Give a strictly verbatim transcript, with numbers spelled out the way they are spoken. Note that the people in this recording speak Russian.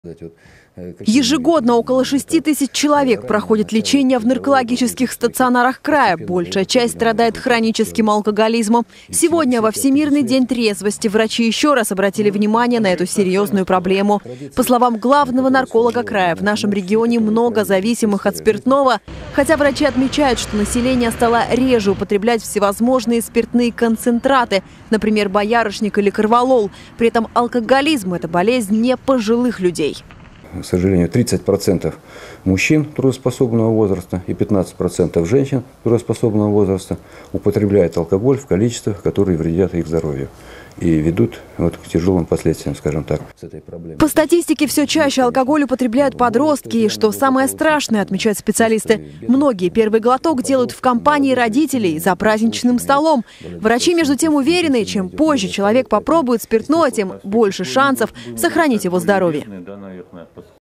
Ежегодно около шести тысяч человек проходит лечение в наркологических стационарах края. Большая часть страдает хроническим алкоголизмом. Сегодня, во Всемирный день трезвости, врачи еще раз обратили внимание на эту серьезную проблему. По словам главного нарколога края, в нашем регионе много зависимых от спиртного. Хотя врачи отмечают, что население стало реже употреблять всевозможные спиртные концентраты, например, боярышник или корвалол. При этом алкоголизм – это болезнь не пожилых людей. К сожалению, тридцать процентов мужчин трудоспособного возраста и пятнадцать процентов женщин трудоспособного возраста употребляют алкоголь в количествах, которые вредят их здоровью и ведут вот к тяжелым последствиям, скажем так, с этой проблемой. По статистике, все чаще алкоголь употребляют подростки. И что самое страшное, отмечают специалисты, многие первый глоток делают в компании родителей за праздничным столом. Врачи, между тем, уверены, чем позже человек попробует спиртное, тем больше шансов сохранить его здоровье.